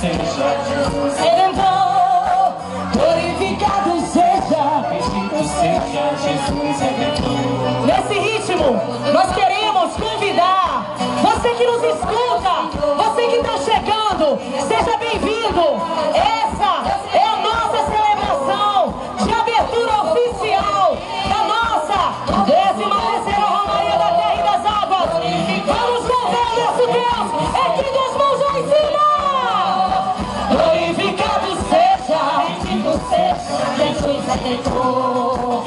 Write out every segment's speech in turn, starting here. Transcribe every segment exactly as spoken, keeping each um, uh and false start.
seja Jesus Redentor. Glorificado seja, bendito seja Jesus Redentor. nesse ritmo, nós queremos convidar você que nos escuta, você que está chegando, seja bem-vindo. Essa é a nossa celebração de abertura oficial da nossa décima terceira Romaria da Terra e das Águas. Vamos louvar nosso Deus, é quem Deus mãos já ensina. Glorificado seja, bendito seja Jesus Redentor.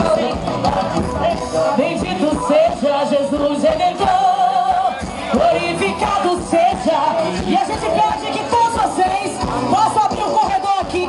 Bendito seja Jesus Redentor, glorificado seja. E a gente pede que todos vocês possam abrir o corredor aqui.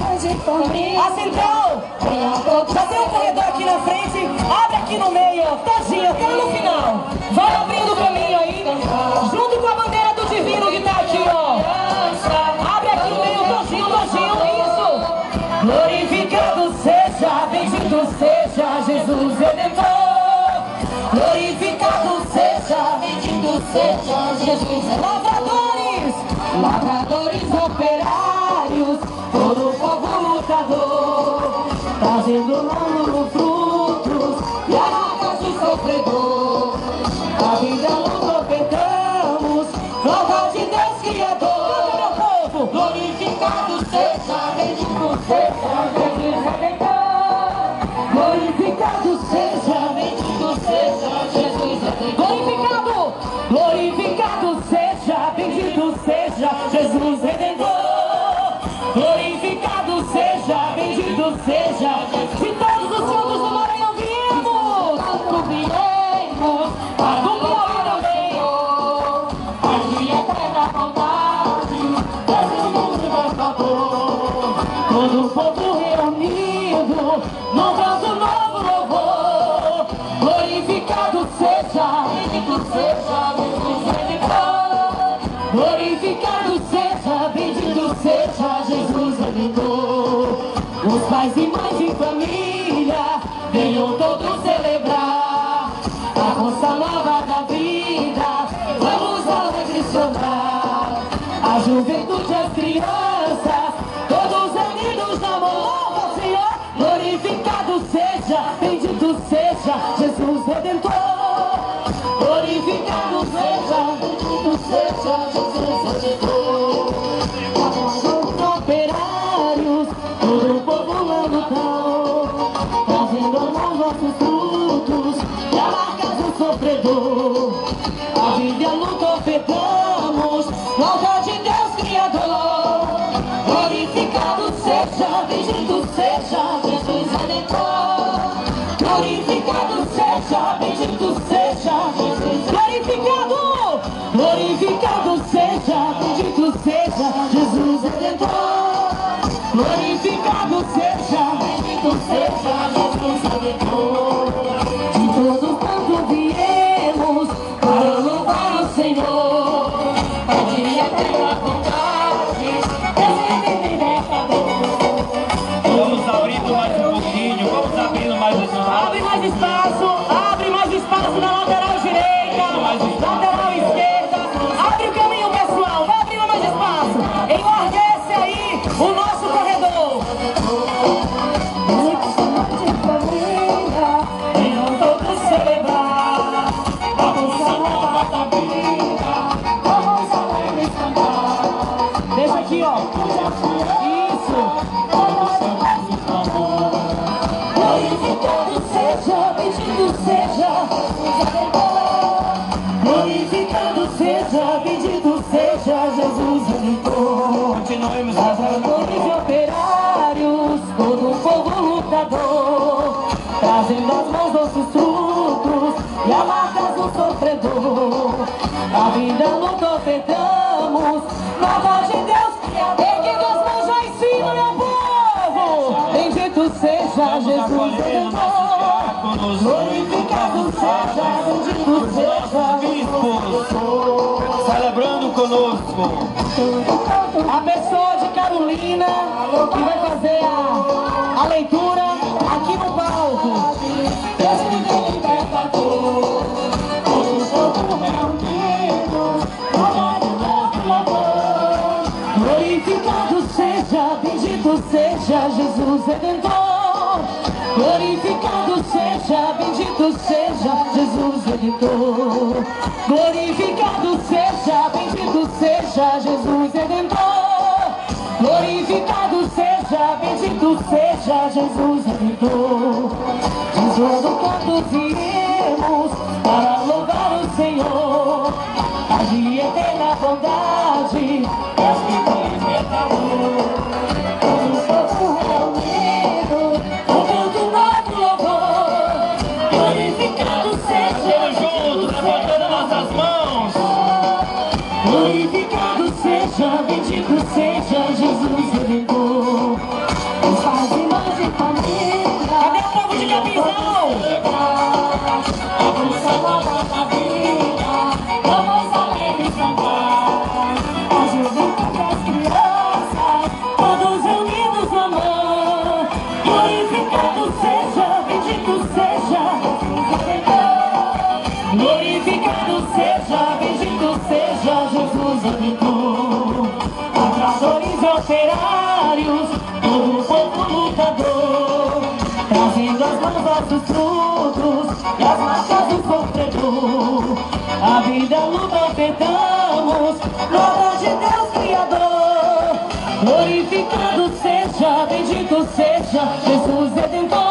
A central, já tem um corredor aqui na frente, abre aqui no meio, ó, todinho, até no final. Vai abrindo o caminho aí, junto com a bandeira do divino que tá aqui, ó. Abre aqui no meio, todinho, todinho, isso. Glorificado seja, bendito seja Jesus Redentor. Glorificado seja, bendito seja Jesus. Lavradores, lavradores operários, todo o povo lutador, trazendo longos frutos e arracas de sofredor. A vida luta ofertamos, prova de Deus Criador. Meu povo, glorificado seja, bendito seja Jesus Redentor. Glorificado seja, bendito seja Jesus Redentor. Glorificado, glorificado seja, bendito seja Jesus Redentor. Glorificado seja, bendito seja. De todos os santos do Maranhão viemos, tanto viemos, para o glória também. A de eterna vontade, Jesus libertador. Todo o povo reunido, num canto novo louvor. Glorificado seja, bendito seja Jesus Redentor. Glorificado seja, bendito seja Jesus Redentor. Os pais e mães de família, venham todos celebrar a força nova da vida, vamos alegrar. A juventude, as crianças, todos unidos no amor ao Senhor. Glorificado seja, bendito seja Jesus Redentor. Glorificado seja, bendito seja Jesus Redentor. Os operários, todo o povo lá lutou, trazendo os nossos frutos e amargas o sofredor. A vida e a luta ofertamos, volta de Deus Criador. Glorificado seja, bendito seja Jesus Redentor. Glorificado seja, bendito seja Jesus. Glorificado, glorificado seja, bendito seja Jesus Redentor. Glorificado seja, bendito seja Jesus Redentor. De todos quanto viemos para louvar o Senhor, é de eterna vontade, esse libertador. Vamos abrindo mais um pouquinho, vamos abrindo mais espaço. Abre mais espaço, abre mais espaço na lateral direita, lateral esquerda. Abre o caminho, pessoal, vai abrindo mais espaço. Enlarguece aí o nosso corredor. Venham todos celebrar a força nova da vida, vamos alegres cantar. Deixa aqui, ó. Isso. Glorificado seja, bendito seja Jesus Redentor. Glorificado seja, bendito seja Jesus Redentor. Continuemos Lavradores e operários, todo o povo lutador, trazendo as mãos nossos frutos e amargas o sofredor. A vida luta ofertamos, nova de Deus, erguendo as mãos já em cima, meu povo. Bendito seja Jesus Redentor. Glorificado seja, bendito seja bispos celebrando conosco. a pessoa de Carolina que vai fazer a, a leitura aqui no palco. Glorificado Glorificado seja, bendito seja Jesus Redentor. Glorificado seja, bendito seja Jesus Redentor. Glorificado seja, bendito seja Jesus Redentor. Glorificado seja, bendito seja Jesus Redentor. Dizendo cantos viemos para louvar o Senhor. A de eterna bondade, Deus que nos libertou. Todo o povo reunido, um canto novo louvor. Glorificado seja, Juntos, levantando nossas mãos. glorificado seja, bendito seja Jesus Redentor. Os pais e mães e família, cadê o povo de Capizão? A força nova da vida, vamos alegres cantar. A juventude das crianças, todos reunidos no amor. Glorificado seja, bendito seja Jesus Redentor. Glorificado seja, bendito seja Jesus Redentor. Lavradores e operários, todo o povo lutador, trazendo as mãos nossos frutos e as marcas do sofredor. A vida luta ofertamos, glória de Deus Criador. Glorificado seja, bendito seja Jesus Redentor.